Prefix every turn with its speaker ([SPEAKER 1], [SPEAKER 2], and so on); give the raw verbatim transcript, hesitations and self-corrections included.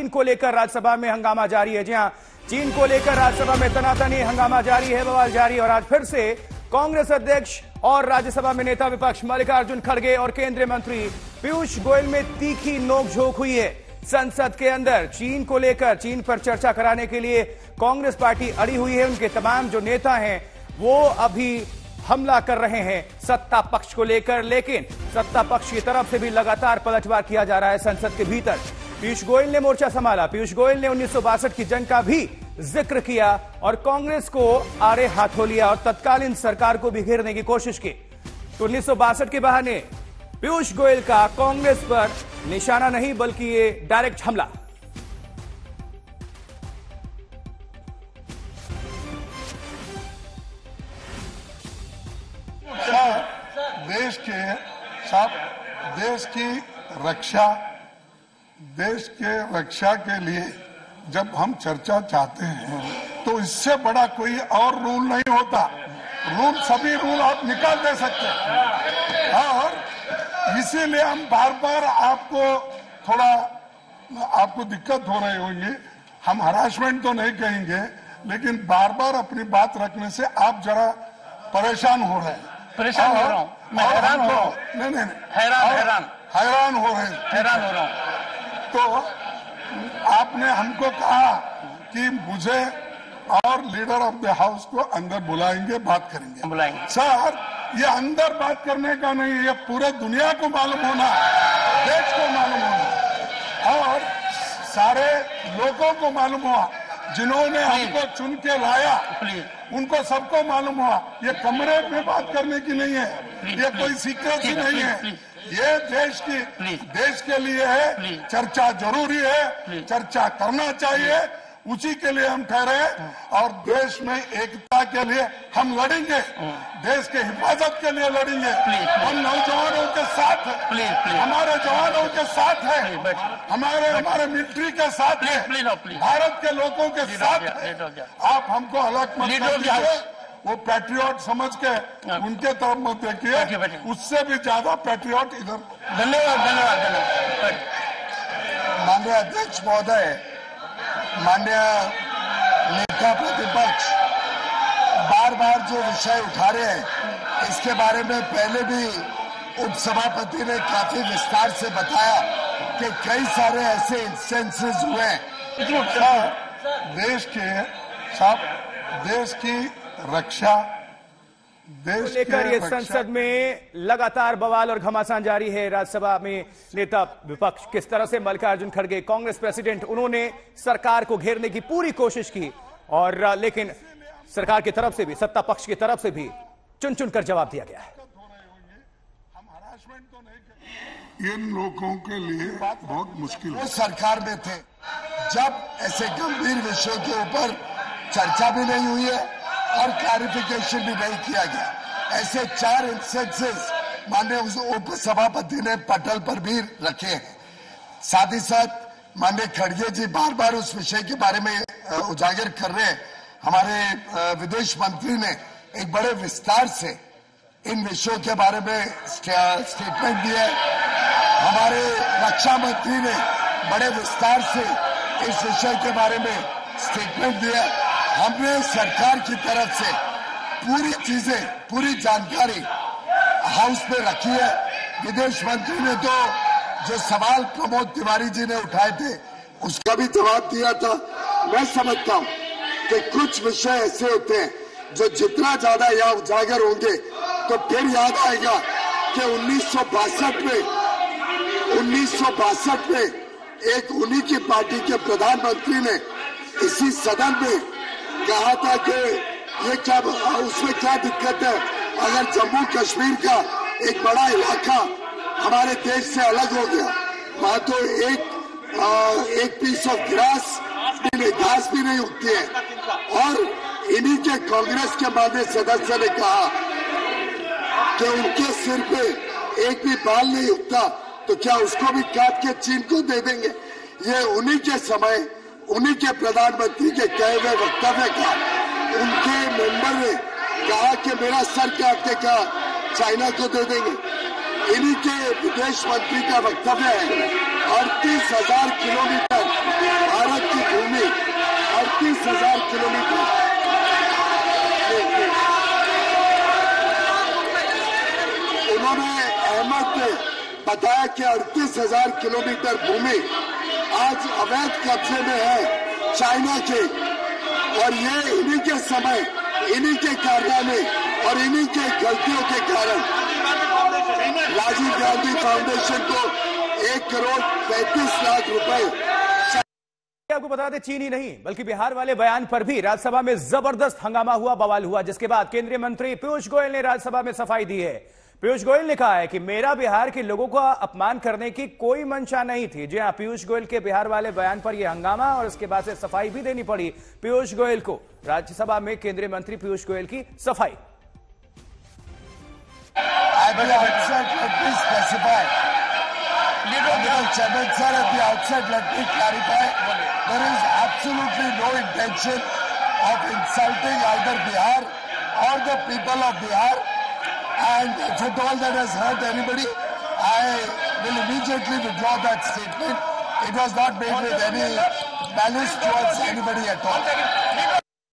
[SPEAKER 1] चीन को लेकर राज्यसभा में हंगामा जारी है। जी हां, चीन को लेकर राज्यसभा में तनातनी हंगामा जारी है, बवाल जारी है। और आज फिर से कांग्रेस अध्यक्ष और राज्यसभा में नेता विपक्ष मल्लिकार्जुन खड़गे और केंद्रीय मंत्री पीयूष गोयल में तीखी नोकझोंक हुई है। संसद के अंदर चीन को लेकर, चीन पर चर्चा कराने के लिए कांग्रेस पार्टी अड़ी हुई है। उनके तमाम जो नेता हैं वो अभी हमला कर रहे हैं सत्ता पक्ष को लेकर, लेकिन सत्ता पक्ष की तरफ से भी लगातार पलटवार किया जा रहा है संसद के भीतर। पीयूष गोयल ने मोर्चा संभाला। पीयूष गोयल ने उन्नीस सौ बासठ की जंग का भी जिक्र किया और कांग्रेस को आड़े हाथों लिया और तत्कालीन सरकार को भी घेरने की कोशिश की। तो उन्नीस सौ बासठ के बहाने पीयूष गोयल का कांग्रेस पर निशाना नहीं बल्कि ये डायरेक्ट हमला।
[SPEAKER 2] देश के सब देश की रक्षा देश के रक्षा के लिए जब हम चर्चा चाहते हैं तो इससे बड़ा कोई और रूल नहीं होता। रूल सभी रूल आप निकाल दे सकते हैं और इसीलिए हम बार बार आपको थोड़ा आपको दिक्कत हो रही होगी। हम हरासमेंट तो नहीं कहेंगे, लेकिन बार बार अपनी बात रखने से आप जरा परेशान हो रहे हैं।
[SPEAKER 3] परेशान हो रहा हूँ, मैं हैरान हो रहा हूँ।
[SPEAKER 2] नहीं नहीं
[SPEAKER 3] हैरान हैरान
[SPEAKER 2] हैरान हो रहे हैं,
[SPEAKER 3] हैरान हो रहा हूँ।
[SPEAKER 2] तो आपने हमको कहा कि मुझे और लीडर ऑफ द हाउस को अंदर बुलाएंगे, बात करेंगे।
[SPEAKER 3] बुलाएंगे
[SPEAKER 2] सर, ये अंदर बात करने का नहीं, ये पूरे दुनिया को मालूम होना, देश को मालूम होना और सारे लोगों को मालूम हुआ जिन्होंने हमको चुन के लाया, उनको सबको मालूम हुआ ये कमरे में बात करने की नहीं है, ये कोई सीक्रेसी नहीं है, ये देश की देश के लिए है। चर्चा जरूरी है, चर्चा करना चाहिए, उसी के लिए हम ठहरे और देश में एकता के लिए हम लड़ेंगे, देश के हिफाजत के लिए लड़ेंगे। हम नौजवानों के साथ हैं, हमारे जवानों के साथ हैं, हमारे हमारे मिलिट्री के साथ हैं, भारत के लोगों के साथ हैं। आप हमको अलग मत कीजिए, वो पैट्रियट समझ के उनके तरफ मत देखिए, उससे भी ज्यादा पैट्रियट इधर।
[SPEAKER 3] धन्यवाद धन्यवाद धन्यवाद।
[SPEAKER 4] माननीय अध्यक्ष महोदय, माननीय नेता प्रतिपक्ष बार बार जो विषय उठा रहे हैं इसके बारे में पहले भी उपसभापति ने काफी विस्तार से बताया कि कई सारे ऐसे इंस्टेंसेस हुए हैं।
[SPEAKER 2] देश के सब देश की रक्षा
[SPEAKER 1] देश लेकर ये संसद में लगातार बवाल और घमासान जारी है। राज्यसभा में नेता विपक्ष किस तरह से मल्लिकार्जुन खड़गे कांग्रेस प्रेसिडेंट, उन्होंने सरकार को घेरने की पूरी कोशिश की और लेकिन सरकार की तरफ से भी, सत्ता पक्ष की तरफ से भी चुन चुन कर जवाब दिया गया है।
[SPEAKER 2] हम हरासमेंट तो नहीं, इन लोगों के लिए बहुत मुश्किल है।
[SPEAKER 4] सरकार में थे जब ऐसे गंभीर विषयों के ऊपर चर्चा भी नहीं हुई है और क्लैरिफिकेशन भी नहीं किया गया। ऐसे चार इंस्टेंसेस माननीय उपसभापति ने पटल पर भी रखे हैं। साथ ही साथ माननीय खड़गे जी बार बार उस विषय के बारे में उजागर कर रहे हैं। हमारे विदेश मंत्री ने एक बड़े विस्तार से इन विषयों के बारे में स्टेटमेंट दिया है। हमारे रक्षा मंत्री ने बड़े विस्तार से इस विषय के बारे में स्टेटमेंट दिया है। हमने सरकार की तरफ से पूरी चीजें, पूरी जानकारी हाउस में रखी है। विदेश मंत्री ने तो जो सवाल प्रमोद तिवारी जी ने उठाए थे उसका भी जवाब दिया था। मैं समझता हूं कि कुछ विषय ऐसे होते हैं जो जितना ज्यादा यहाँ उजागर होंगे तो फिर याद आएगा कि उन्नीस सौ बासठ में उन्नीस सौ बासठ में एक उन्हीं की पार्टी के प्रधानमंत्री ने इसी सदन में कहा था कि ये क्या, उसमें क्या दिक्कत है अगर जम्मू कश्मीर का एक बड़ा इलाका हमारे देश से अलग हो गया, वहां तो एक आ, एक पीस ऑफ ग्रास भी नहीं, घास भी नहीं उगती है। और इन्हीं के कांग्रेस के माननीय सदस्य ने कहा कि उनके सिर पे एक भी बाल नहीं उगता तो क्या उसको भी काट के चीन को दे देंगे। ये उन्हीं के समय उन्हीं के प्रधानमंत्री के कहे हुए वक्तव्य का उनके मेंबर ने कहा कि मेरा सर काट के क्या चाइना को दे देंगे। इन्हीं के विदेश मंत्री का वक्तव्य है अड़तीस हजार किलोमीटर बताया कि अड़तीस हजार किलोमीटर भूमि आज अवैध कब्जे में है चाइना के, और ये इन्हीं के समय, इन्हीं के कारनामे और इन्हीं के गलतियों के कारण राजीव गांधी फाउंडेशन को एक करोड़ पैंतीस लाख रुपए।
[SPEAKER 1] आपको बता दें, चीन ही नहीं बल्कि बिहार वाले बयान पर भी राज्यसभा में जबरदस्त हंगामा हुआ, बवाल हुआ, जिसके बाद केंद्रीय मंत्री पीयूष गोयल ने राज्यसभा में सफाई दी है। पीयूष गोयल ने कहा है कि मेरा बिहार के लोगों का अपमान करने की कोई मंशा नहीं थी। जी हां, पीयूष गोयल के बिहार वाले बयान पर यह हंगामा और इसके बाद से सफाई भी देनी पड़ी पीयूष गोयल को। राज्यसभा में केंद्रीय मंत्री पीयूष गोयल की सफाई।
[SPEAKER 4] Chairman sir, at the outset, let me clarify, there is absolutely no intention of insulting either Bihar or the people of Bihar, and if at all that has hurt anybody, I will immediately withdraw that statement. It was not made with any malice towards anybody at all.